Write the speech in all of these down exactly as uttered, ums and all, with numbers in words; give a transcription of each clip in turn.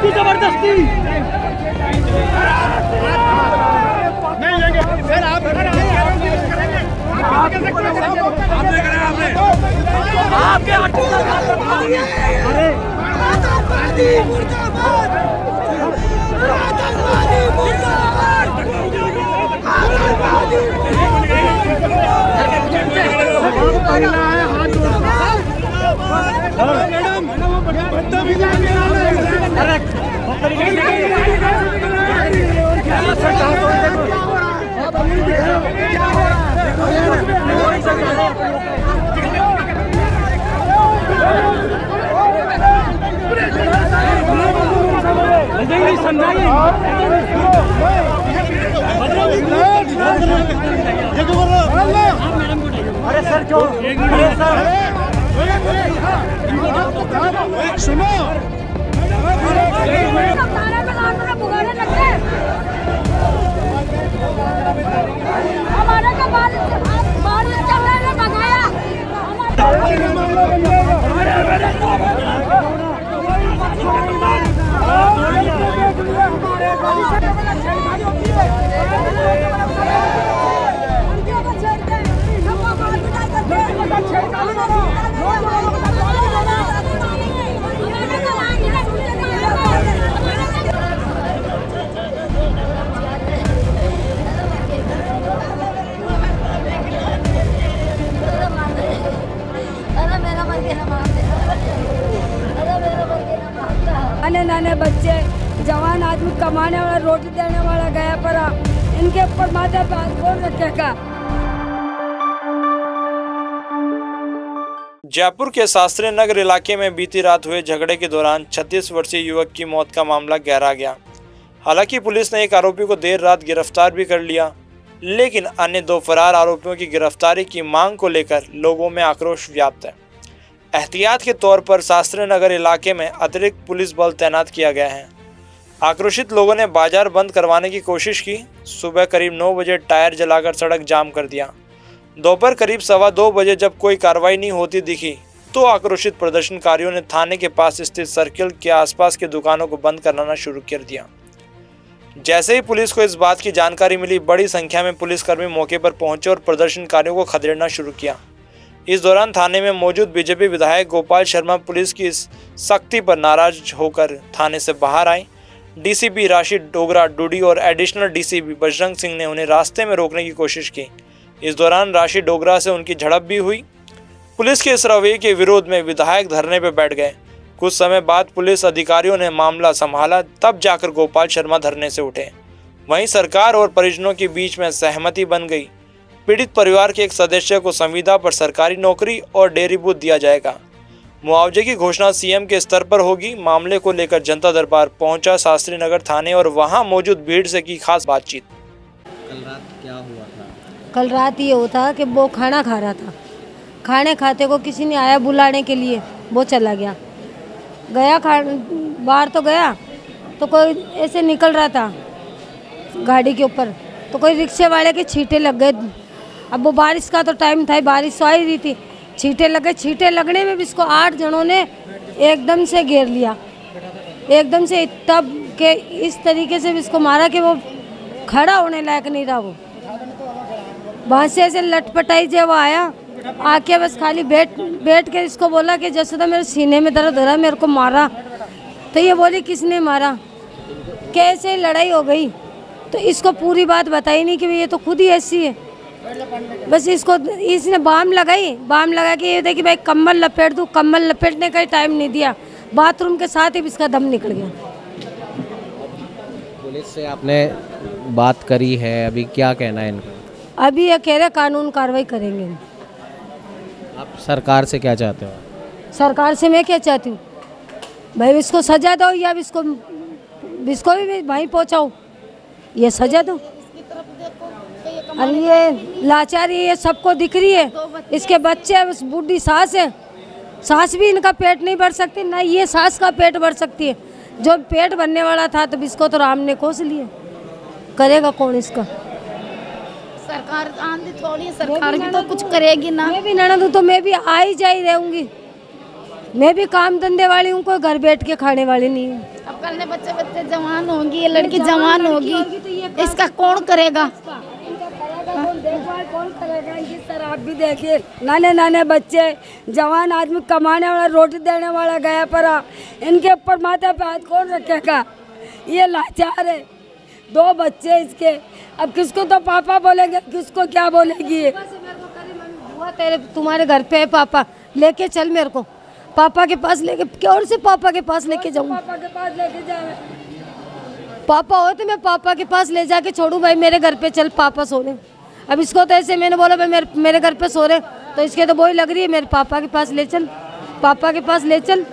इसकी जबरदस्ती नहीं लेंगे सर। आप आपके अरे आतंकवादी मुर्दाबाद, आतंकवादी मुर्दाबाद, आतंकवादी मैडम अरे सर क्यों सुनो हमारा का बारिश चल रहा है भगाया नाने नाने बच्चे, जवान आदमी, कमाने वाला, रोटी देने वाला गया पर इनके ऊपर माथे पे हाथ कौन रखेगा। जयपुर के शास्त्री नगर इलाके में बीती रात हुए झगड़े के दौरान छत्तीस वर्षीय युवक की मौत का मामला गहरा गया। हालांकि पुलिस ने एक आरोपी को देर रात गिरफ्तार भी कर लिया, लेकिन अन्य दो फरार आरोपियों की गिरफ्तारी की मांग को लेकर लोगों में आक्रोश व्याप्त है। एहतियात के तौर पर शास्त्री नगर इलाके में अतिरिक्त पुलिस बल तैनात किया गया है। आक्रोशित लोगों ने बाजार बंद करवाने की कोशिश की। सुबह करीब नौ बजे टायर जलाकर सड़क जाम कर दिया। दोपहर करीब सवा दो बजे जब कोई कार्रवाई नहीं होती दिखी तो आक्रोशित प्रदर्शनकारियों ने थाने के पास स्थित सर्किल के आसपास की दुकानों को बंद कराना शुरू कर दिया। जैसे ही पुलिस को इस बात की जानकारी मिली, बड़ी संख्या में पुलिसकर्मी मौके पर पहुंचे और प्रदर्शनकारियों को खदेड़ना शुरू किया। इस दौरान थाने में मौजूद बीजेपी विधायक गोपाल शर्मा पुलिस की इस सख्ती पर नाराज होकर थाने से बाहर आए। डीसीपी राशि डोगरा डूडी और एडिशनल डीसीपी बजरंग सिंह ने उन्हें रास्ते में रोकने की कोशिश की। इस दौरान राशि डोगरा से उनकी झड़प भी हुई। पुलिस के इस रवैये के विरोध में विधायक धरने पर बैठ गए। कुछ समय बाद पुलिस अधिकारियों ने मामला संभाला, तब जाकर गोपाल शर्मा धरने से उठे। वहीं सरकार और परिजनों के बीच में सहमति बन गई। पीड़ित परिवार के एक सदस्य को संविदा पर सरकारी नौकरी और डेयरी बूथ दिया जाएगा। मुआवजे की घोषणा सीएम के स्तर पर होगी। मामले को लेकर जनता दरबार पहुंचा शास्त्री नगर थाने और वहां मौजूद भीड़ से की खास बातचीत। कल रात क्या हुआ था? कल रात ये होता कि वो खाना खा रहा था। खाने खाते को किसी ने आया बुलाने के लिए, वो चला गया गया खा बाहर तो गया तो कोई ऐसे निकल रहा था गाड़ी के ऊपर, तो कोई रिक्शे वाले के छींटे लग गए। अब वो बारिश का तो टाइम था, बारिश तो आ ही रही थी। छींटे लग गए। छींटे लगने में भी इसको आठ जनों ने एकदम से घेर लिया, एकदम से तब के इस तरीके से भी इसको मारा कि वो खड़ा होने लायक नहीं रहा। वो वहाँ से ऐसे लटपटाई जब वो आया, आके बस खाली बैठ बैठ के इसको बोला कि जसोदा मेरे सीने में दर्द हो रहा है, मेरे को मारा। तो ये बोली किसने मारा, कैसे लड़ाई हो गई। तो इसको पूरी बात बताई नहीं कि ये तो खुद ही ऐसी है। बस इसको इसने बाम लगाई, बाम लगा के ये देखी भाई कम्बल लपेट दूँ, कम्बल लपेटने का ही टाइम नहीं दिया। बाथरूम के साथ ही इसका दम निकल गया। पुलिस से आपने बात करी है, अभी क्या कहना है इनका? अभी ये कह रहे कानून कार्रवाई करेंगे। आप सरकार से क्या चाहते हो? सरकार से मैं क्या चाहती हूँ भाई, इसको सजा दो या इसको इसको भी भाई पहुँचाओ, ये सजा दो। अरे ये लाचारी ये सबको दिख रही है। इसके बच्चे, उस बूढ़ी सास है, सास भी इनका पेट नहीं भर सकती, ना ये सास का पेट भर सकती है। जो पेट भरने वाला था तो इसको तो राम ने कोस लिया, करेगा कौन इसका? सरकार आंधी थोड़ी है, सरकार भी तो कुछ करेगी ना। मैं भी ननद हूँ तो मैं भी आ ही जा ही रहूँगी। मैं भी काम धंधे वाली हूँ, कोई घर बैठ के खाने वाली नहीं हूँ। अब कल ने बच्चे बच्चे जवान होंगी, ये लड़की जवान होगी, इसका कौन करेगा? देखभाल कौन करेगा? इनकी शराब भी देखिए, नाने नाने बच्चे, जवान आदमी, कमाने वाला, रोटी देने वाला गया पड़ा, इनके ऊपर माथे पे हाथ कौन रखेगा? ये लाचार है। दो बच्चे इसके, अब किसको तो पापा बोलेंगे, किसको क्या बोलेगी? बुआ तेरे तुम्हारे घर पे है पापा, लेके चल मेरे को पापा के पास लेके, कौन से पापा के पास लेके जाऊँ? पापा के पास लेके जाए, पापा हो तो मैं पापा के पास ले जाके छोड़ूं? भाई मेरे घर पे चल, पापा सो रहे। अब इसको तो ऐसे मैंने बोला भाई मेरे मेरे घर पे सो रहे, तो इसके तो बोई लग रही है, मेरे पापा के पास ले चल, पापा के पास ले चल।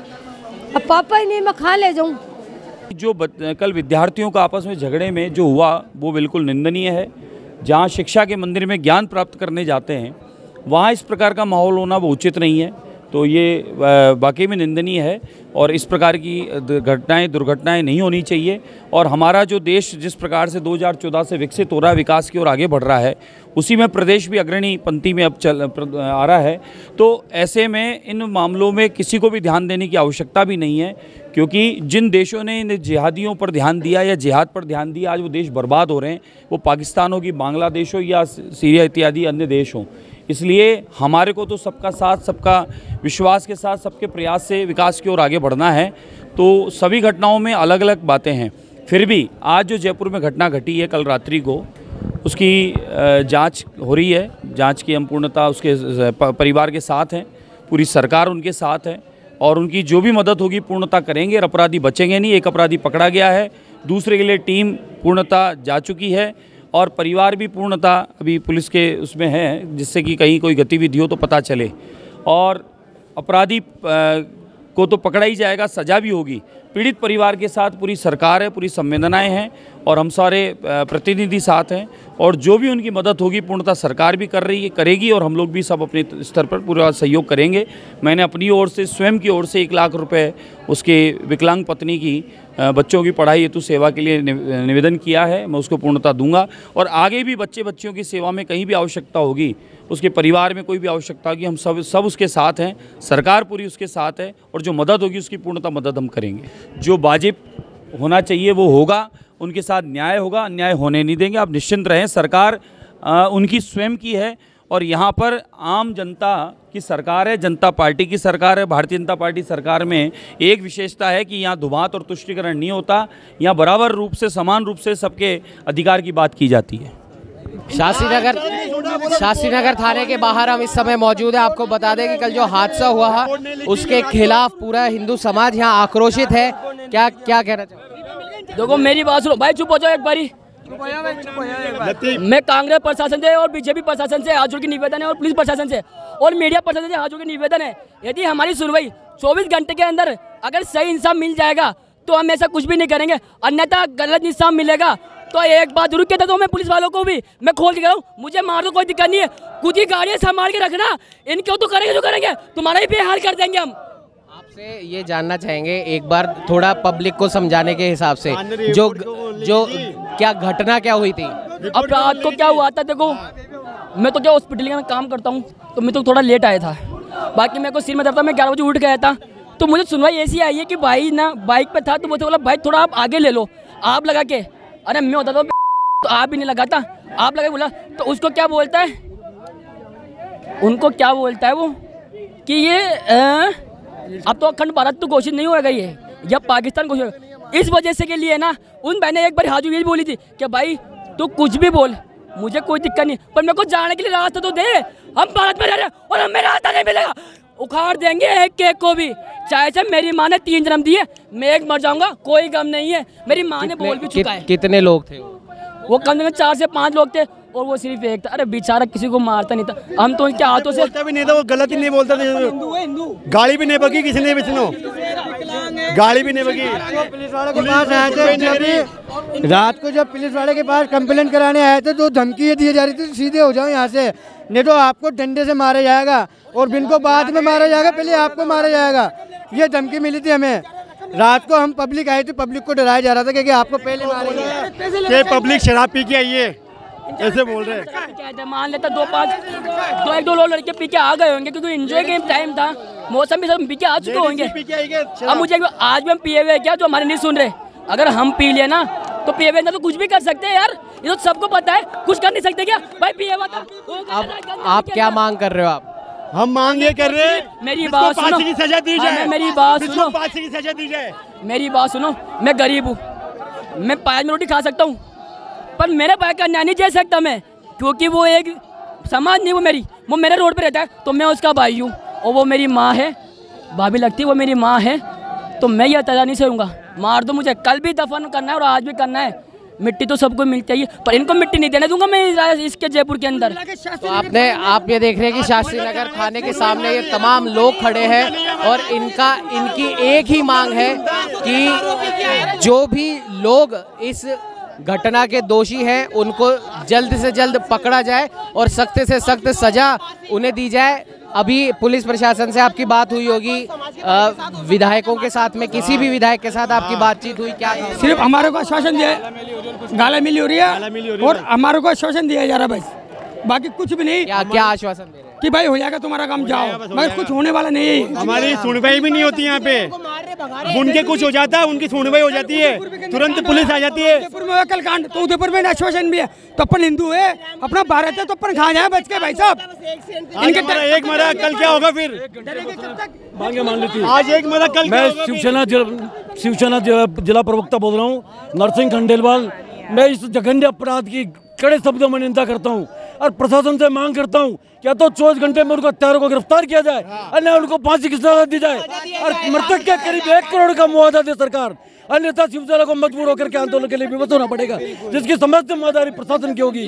अब पापा ही नहीं, मैं कहाँ ले जाऊँ? जो कल विद्यार्थियों का आपस में झगड़े में जो हुआ वो बिल्कुल निंदनीय है। जहाँ शिक्षा के मंदिर में ज्ञान प्राप्त करने जाते हैं वहाँ इस प्रकार का माहौल होना वो उचित नहीं है, तो ये वाकई में निंदनीय है और इस प्रकार की घटनाएं दुर्घटनाएं नहीं होनी चाहिए। और हमारा जो देश जिस प्रकार से दो हज़ार चौदह से विकसित हो रहा है, विकास की ओर आगे बढ़ रहा है, उसी में प्रदेश भी अग्रणी पंक्ति में अब चल आ रहा है। तो ऐसे में इन मामलों में किसी को भी ध्यान देने की आवश्यकता भी नहीं है, क्योंकि जिन देशों ने इन जिहादियों पर ध्यान दिया या जिहाद पर ध्यान दिया, आज वो देश बर्बाद हो रहे हैं, वो पाकिस्तान हो कि बांग्लादेश हो या सीरिया इत्यादि अन्य देश हों। इसलिए हमारे को तो सबका साथ, सबका विश्वास के साथ, सबके प्रयास से विकास की ओर आगे बढ़ना है। तो सभी घटनाओं में अलग अलग बातें हैं, फिर भी आज जो जयपुर में घटना घटी है कल रात्रि को, उसकी जांच हो रही है। जांच की हम पूर्णतः उसके परिवार के साथ हैं, पूरी सरकार उनके साथ है और उनकी जो भी मदद होगी पूर्णतः करेंगे। और अपराधी बचेंगे नहीं। एक अपराधी पकड़ा गया है, दूसरे के लिए टीम पूर्णतः जा चुकी है और परिवार भी पूर्णतः अभी पुलिस के उसमें है, जिससे कि कहीं कोई गतिविधि हो तो पता चले। और अपराधी को तो पकड़ा ही जाएगा, सज़ा भी होगी। पीड़ित परिवार के साथ पूरी सरकार है, पूरी संवेदनाएं हैं और हम सारे प्रतिनिधि साथ हैं और जो भी उनकी मदद होगी पूर्णतः सरकार भी कर रही है, करेगी और हम लोग भी सब अपने स्तर पर पूरा सहयोग करेंगे। मैंने अपनी ओर से, स्वयं की ओर से एक लाख रुपए उसके विकलांग पत्नी की बच्चों की पढ़ाई हेतु सेवा के लिए निवेदन किया है, मैं उसको पूर्णतः दूंगा। और आगे भी बच्चे बच्चियों की सेवा में कहीं भी आवश्यकता होगी, उसके परिवार में कोई भी आवश्यकता होगी, हम सब सब उसके साथ हैं, सरकार पूरी उसके साथ है और जो मदद होगी उसकी पूर्णतः मदद हम करेंगे। जो वाजिब होना चाहिए वो होगा, उनके साथ न्याय होगा, अन्याय होने नहीं देंगे। आप निश्चिंत रहें, सरकार आ, उनकी स्वयं की है और यहाँ पर आम जनता की सरकार है, जनता पार्टी की सरकार है। भारतीय जनता पार्टी सरकार में एक विशेषता है कि यहाँ धुमात और तुष्टीकरण नहीं होता, यहाँ बराबर रूप से, समान रूप से सबके अधिकार की बात की जाती है। शास्त्री नगर शास्त्री नगर थाने के बाहर हम इस समय मौजूद है। आपको बता दें कि कल जो हादसा हुआ है उसके खिलाफ पूरा हिंदू समाज यहाँ आक्रोशित है। क्या क्या कहना चाहिए? देखो मेरी बात सुनो भाई, चुप हो जाओ एक बारी। मैं कांग्रेस प्रशासन से और बीजेपी प्रशासन से हाथ जोड़ के निवेदन है और पुलिस प्रशासन से और मीडिया प्रशासन से हाथ जोड़ के निवेदन है, यदि हमारी सुनवाई चौबीस घंटे के अंदर अगर सही इंसाफ मिल जाएगा तो हम ऐसा कुछ भी नहीं करेंगे, अन्यथा गलत इंसाफ मिलेगा तो एक बात जरूर कहता हूँ मैं पुलिस वालों को भी, मैं खोल के कह रहा हूँ, मुझे मार दो कोई दिक्कत नहीं है, खुद ही गाड़ियाँ संभाल के रखना, इनको तो करेंगे जो करेंगे, तुम्हारा ही बेहाल कर देंगे हम। आपसे ये जानना चाहेंगे एक बार थोड़ा पब्लिक को समझाने के हिसाब से, जो जो क्या घटना क्या हुई थी? अब रात को क्या हुआ था, देखो मैं तो क्या हॉस्पिटल में काम करता हूँ तो मैं तो थोड़ा लेट आया था, बाकी मेरे को सिर में दर्द था, मैं ग्यारह बजे उठ गया था। तो मुझे सुनवाई ऐसी आई है कि भाई ना बाइक पे था तो मुझे बोला भाई थोड़ा आप आगे ले लो, आप लगा के, अरे मैं होता तो आप भी नहीं लगाता, आप लगा बोला तो उसको क्या बोलता है, उनको क्या बोलता है वो कि ये आ, अब तो अखंड भारत तो घोषित नहीं होगा, ये जब पाकिस्तान घोषित होगा। इस वजह से के लिए ना उन बहने एक बार हाजू यही बोली थी कि भाई तू कुछ भी बोल, मुझे कोई दिक्कत नहीं, पर मेरे को जाने के लिए रास्ता तो दे, हम भारत में रह रहे हैं और हमें रास्ता नहीं मिलेगा, उखाड़ देंगे एक केक को भी, चाहे से मेरी माँ ने तीन जन्म दिए, मैं एक मर जाऊंगा कोई गम नहीं है, मेरी माँ ने बोल भी चुका है। कितने लोग थे वो? कम से कम चार से पांच लोग थे और वो सिर्फ एक था। अरे बेचारा किसी को मारता नहीं था, हम तो उनके हाथों से भी नहीं था, वो गलत ही नहीं बोलता था, गाड़ी भी नहीं बगी किसी ने, बिचनो गाड़ी भी नहीं बगी। पुलिस वाले के पास आए थे जब रात को, जब पुलिस वाले के पास कंप्लेंट कराने आए थे तो धमकी दी जा रही थी सीधे हो जाओ यहाँ से, नहीं तो आपको डंडे से मारा जाएगा और बिन को बाद में मारा जाएगा, पहले आपको मारा जाएगा। ये धमकी मिली थी हमें रात को, हम पब्लिक आई थी, पब्लिक को डराया जा रहा था कि आपको पहले मारेंगे। पब्लिक शराब पी के आई है ऐसे बोल रहे हैं, मान लेता दो पाँच दो एक दो लोग लड़के पी के आ गए होंगे क्योंकि एंजॉय के टाइम था। मौसम भी सब पी के आ चुके होंगे। अब मुझे आज भी हम पिए हुए क्या जो हमारे नहीं सुन रहे, अगर हम पी लिए ना तो पिए हुए ना तो कुछ भी कर सकते हैं यार, ये तो सबको पता है, कुछ कर नहीं सकते क्या भाई पिए हुआ था। अब आप क्या मांग कर रहे हो? आप हम मांग ये कर रहे हैं मेरी बात सुनो, की सजा दी जाए, मेरी बात सुनो, फांसी की सजा दी जाए। मेरी बात सुनो, मैं गरीब हूँ, मैं पाँच में रोटी खा सकता हूँ, पर मेरे भाई का अन्याय नहीं झेल सकता मैं, क्योंकि वो एक समाज नहीं, वो मेरी वो मेरे रोड पे रहता है तो मैं उसका भाई हूँ, और वो मेरी माँ है, भाभी लगती है वो मेरी माँ है, तो मैं ये अत्याचार नहीं सहूँगा। मार दो मुझे, कल भी दफन करना है और आज भी करना है, मिट्टी तो सबको मिलती है, पर इनको मिट्टी नहीं देने दूंगा मैं इसके जयपुर के अंदर। तो आपने आप ये देख रहे हैं कि शास्त्री नगर थाने के सामने ये तमाम लोग खड़े हैं और इनका इनकी एक ही मांग है कि जो भी लोग इस घटना के दोषी हैं उनको जल्द से जल्द पकड़ा जाए और सख्त से सख्त सजा उन्हें दी जाए। अभी पुलिस प्रशासन से आपकी बात हुई होगी, विधायकों के साथ में किसी भी विधायक के साथ आपकी बातचीत हुई क्या? सिर्फ हमारे को आश्वासन दिया, गाला मिली हो रही है और हमारे को आश्वासन दिया जा रहा है, बस बाकी कुछ भी नहीं। क्या क्या आश्वासन दे रहे हैं? कि भाई हो जाएगा तुम्हारा काम, जाओ, मगर कुछ होने वाला नहीं है। हमारी सुनवाई भी नहीं होती यहाँ पे, उनके कुछ हो जाता है, उनकी सुनवाई हो जाती है, तुरंत पुलिस आ जाती है। उदयपुर में कल कांड, तो उदयपुर में आश्वासन भी है, तो अपन हिंदू है, अपना भारत है, तो अपन खा जाए बच के भाई साहब। इनके एक मरा, कल क्या होगा फिर? मांगे मान ली थी आज एक मरा, कल मैं शिवसेना शिवसेना जिला प्रवक्ता बोल रहा हूँ, नरसिंह खंडेलवाल। मैं इस जघन्य अपराध की कड़े शब्दों में निंदा करता हूँ और प्रशासन से मांग करता हूँ क्या तो चौबीस घंटे में उनको हत्यारों को गिरफ्तार किया जाए, अन्य उनको फांसी की सजा दी जाए और मृतक के करीब एक करोड़ का मुआवजा दे सरकार, अन्यथा शिवसेना को मजबूर होकर के आंदोलन के लिए विवश होना पड़ेगा, जिसकी समस्त जिम्मेदारी प्रशासन की होगी।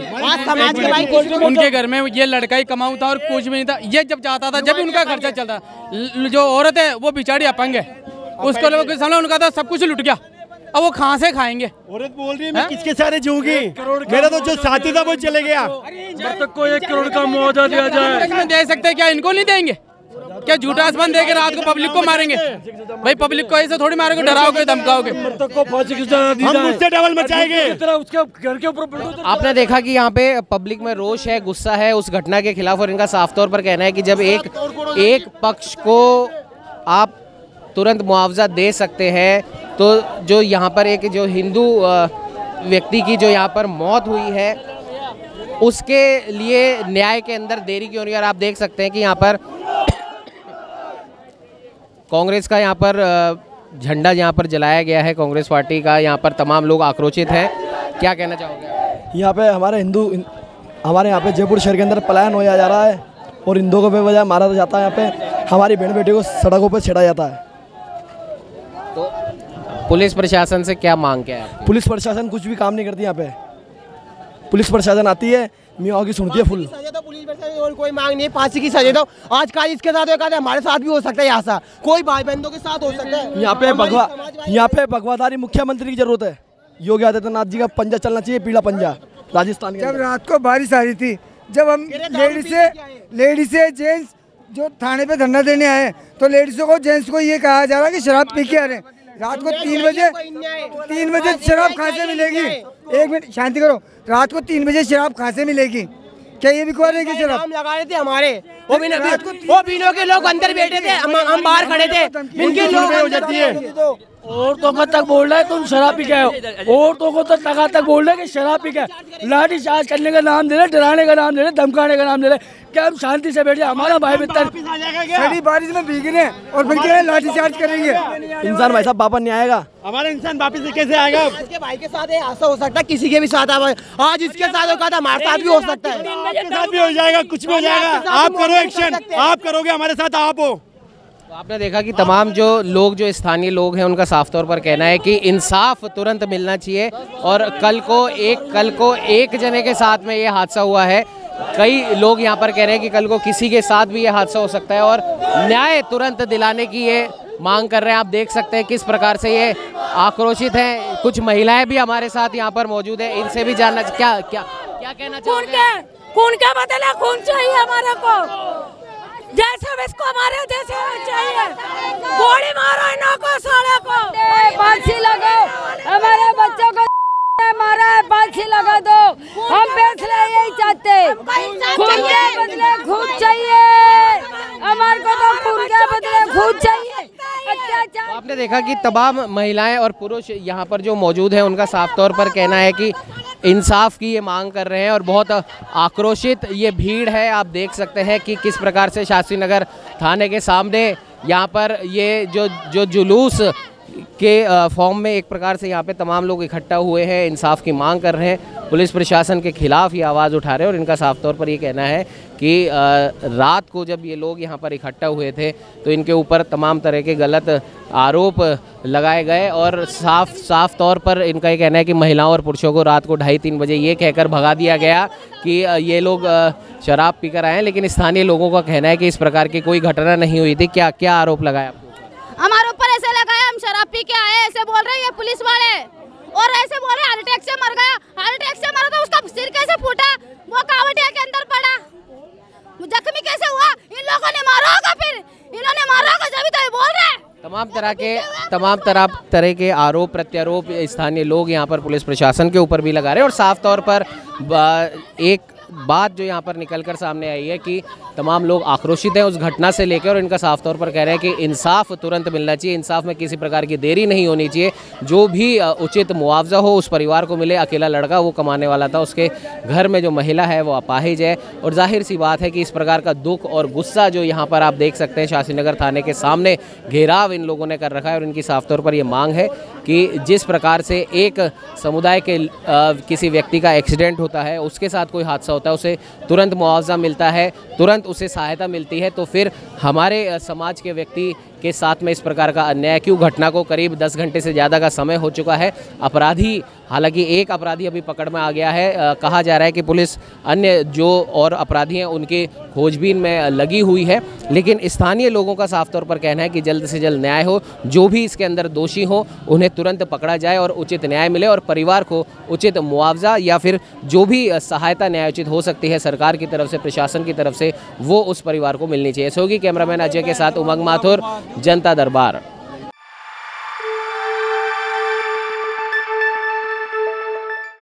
उनके घर में ये लड़का ही कमाऊ था और कुछ भी नहीं था, ये जब चाहता था जब उनका खर्चा चलता, जो औरत है वो बेचारी अपंग है, उसको लोग सामने उनका था सब कुछ लुट गया, अब वो कहाँ से खाएंगे? औरत बोल रही है मैं किसके सारे जीऊंगी, मेरा तो जो साथी था वो चले गया। मृतक को एक करोड़ का मुआवजा दिया जाए। दे सकते क्या इनको नहीं देंगे? क्या झूठा आसमान देके रात को पब्लिक को मारेंगे? भाई पब्लिक को ऐसे थोड़ी मारोगे, डराओगे, धमकाओगे। मृतक को फांसी की सजा दी जाए, हम उससे डबल मचाएंगे। उसके घर के ऊपर आपने देखा कि यहाँ पे पब्लिक में रोष है, गुस्सा है उस घटना के खिलाफ, और इनका साफ तौर पर कहना है कि जब एक एक पक्ष को आप तुरंत मुआवजा दे सकते हैं तो जो यहाँ पर एक जो हिंदू व्यक्ति की जो यहाँ पर मौत हुई है उसके लिए न्याय के अंदर देरी क्यों नहीं? और आप देख सकते हैं कि यहाँ पर कांग्रेस का यहाँ पर झंडा यहाँ पर जलाया गया है, कांग्रेस पार्टी का, यहाँ पर तमाम लोग आक्रोशित हैं। क्या कहना चाहोगे? यहाँ पे हमारे हिंदू हमारे यहाँ पे जयपुर शहर के अंदर पलायन होया जा रहा है और हिंदुओं को बेवजह मारा जाता है, यहाँ पे हमारी बहन बेटी को सड़कों पर छेड़ा जाता है। तो पुलिस प्रशासन से क्या मांग क्या है? पुलिस प्रशासन कुछ भी काम नहीं करती यहाँ पे, पुलिस प्रशासन आती है मियाँ की सुनती है फुल। तो पुलिस प्रशासन और कोई मांग नहीं है, फांसी की सजा दो। आज का इसके साथ होगा, हमारे साथ भी हो सकता है, यहाँ कोई भाई बहनों के साथ हो सकता है। यहाँ पे भगवा यहाँ पे भगवाधारी मुख्यमंत्री की जरूरत है, योगी आदित्यनाथ जी का पंजा चलना चाहिए, पीला पंजा राजस्थान के। जब रात को बारिश आ रही थी, जब हम लेडीज से लेडीज से जेंट्स जो थाने पे धरना देने आए, तो लेडीजों को जेंट्स को ये कहा जा रहा है कि शराब पी के आ रहे हैं। रात को तीन बजे तीन बजे शराब कहाँ से मिलेगी? एक मिनट शांति करो। रात को तीन बजे शराब कहाँ से मिलेगी? क्या ये बिकवा रही है शराब? लगा रहे थे हमारे वो भी वो बीनों के लोग अंदर बैठे थे, हम हम बाहर खड़े थे, इनके लोग हो जाती है। औरतों को तक बोल रहा है तुम शराब पी गए हो, औरतों को तो तक तक बोल रहे कि शराब पी गए, लाठी चार्ज करने का नाम दे रहे, डराने का नाम दे रहे, धमकाने का नाम दे रहे। क्या हम शांति से बैठ जाए? हमारा भाई मित्र सड़ी बारिश में भीगने और फिर क्या लाठी चार्ज करेंगे? इंसान भाई साहब वापस नहीं आएगा। हमारा इंसान वापस से कैसे आएगा? आज के भाई के साथ ऐसा हो सकता है, किसी के भी साथ आज इसके साथ होगा तो हमारे साथ भी हो सकता है, आपके साथ भी हो जाएगा, कुछ भी हो जाएगा। आप करो एक्शन, आप करोगे, हमारे साथ आप हो। तो आपने देखा कि तमाम जो लोग जो स्थानीय लोग हैं उनका साफ तौर पर कहना है कि इंसाफ तुरंत मिलना चाहिए, और कल को एक कल को एक जने के साथ में ये हादसा हुआ है, कई लोग यहाँ पर कह रहे हैं कि कल को किसी के साथ भी ये हादसा हो सकता है और न्याय तुरंत दिलाने की ये मांग कर रहे हैं। आप देख सकते हैं किस प्रकार से ये आक्रोशित हैं। कुछ महिलाएं भी हमारे साथ यहाँ पर मौजूद है, इनसे भी जानना क्या क्या क्या कहना चाहिए? खून का बदला खून चाहिए हमारे को, जैसे इसको हमारे जैसे चाहिए, गोली मारो इन्हों को, साले को फांसी लगाओ, हमारे बच्चों को मारा है, फांसी लगा दो। हम फैसला यही चाहते, खून के बदले खून चाहिए हमारे को, तो खून के बदले आपने देखा कि तमाम महिलाएं और पुरुष यहाँ पर जो मौजूद हैं उनका साफ तौर पर कहना है कि इंसाफ की ये मांग कर रहे हैं और बहुत आक्रोशित ये भीड़ है। आप देख सकते हैं कि किस प्रकार से शास्त्री नगर थाने के सामने यहाँ पर ये जो जो जुलूस के फॉर्म में एक प्रकार से यहाँ पे तमाम लोग इकट्ठा हुए हैं, इंसाफ की मांग कर रहे हैं, पुलिस प्रशासन के खिलाफ ये आवाज़ उठा रहे हैं। और इनका साफ तौर पर ये कहना है कि रात को जब ये लोग यहाँ पर इकट्ठा हुए थे तो इनके ऊपर तमाम तरह के गलत आरोप लगाए गए और साफ साफ तौर पर इनका ये कहना है कि महिलाओं और पुरुषों को रात को ढाई तीन बजे ये कहकर भगा दिया गया कि ये लोग शराब पीकर आए। लेकिन स्थानीय लोगों का कहना है कि इस प्रकार की कोई घटना नहीं हुई थी। क्या क्या आरोप लगाया आपको? हमारे ऊपर ऐसे लगाया हम शराब पी के आए, ऐसे बोल रहे हैं पुलिस वाले, और ऐसे बोल रहे हार्ट अटैक से मर गया। हार्ट अटैक से मरा तो उसका सिर कैसे फूटा, वो कावटिया के अंदर पड़ा, जख्मी कैसे हुआ? इन लोगों ने मारा होगा, फिर इन्होंने मारा होगा, जब तो ये बोल रहे हैं। तमाम तरह के तमाम तरह तरह के आरोप प्रत्यारोप स्थानीय लोग यहाँ पर पुलिस प्रशासन के ऊपर भी लगा रहे हैं। और साफ तौर पर एक बात जो यहाँ पर निकलकर सामने आई है कि तमाम लोग आक्रोशित हैं उस घटना से लेकर और इनका साफ तौर पर कह रहे हैं कि इंसाफ तुरंत मिलना चाहिए, इंसाफ में किसी प्रकार की देरी नहीं होनी चाहिए, जो भी उचित मुआवजा हो उस परिवार को मिले। अकेला लड़का वो कमाने वाला था, उसके घर में जो महिला है वो अपाहिज है। और जाहिर सी बात है कि इस प्रकार का दुख और गुस्सा जो यहाँ पर आप देख सकते हैं शास्त्री नगर थाने के सामने घेराव इन लोगों ने कर रखा है। और इनकी साफ तौर पर ये मांग है कि जिस प्रकार से एक समुदाय के आ, किसी व्यक्ति का एक्सीडेंट होता है, उसके साथ कोई हादसा होता है, उसे तुरंत मुआवजा मिलता है, तुरंत उसे सहायता मिलती है, तो फिर हमारे समाज के व्यक्ति के साथ में इस प्रकार का अन्याय क्यों? घटना को करीब दस घंटे से ज़्यादा का समय हो चुका है। अपराधी, हालांकि एक अपराधी अभी पकड़ में आ गया है। आ, कहा जा रहा है कि पुलिस अन्य जो और अपराधी हैं उनकी खोजबीन में लगी हुई है। लेकिन स्थानीय लोगों का साफ तौर पर कहना है कि जल्द से जल्द न्याय हो, जो भी इसके अंदर दोषी हो उन्हें तुरंत पकड़ा जाए और उचित न्याय मिले और परिवार को उचित मुआवजा या फिर जो भी सहायता न्यायोचित हो सकती है सरकार की तरफ से, प्रशासन की तरफ से, वो उस परिवार को मिलनी चाहिए। सहयोगी कैमरामैन अजय के साथ उमंग माथुर, जनता दरबार।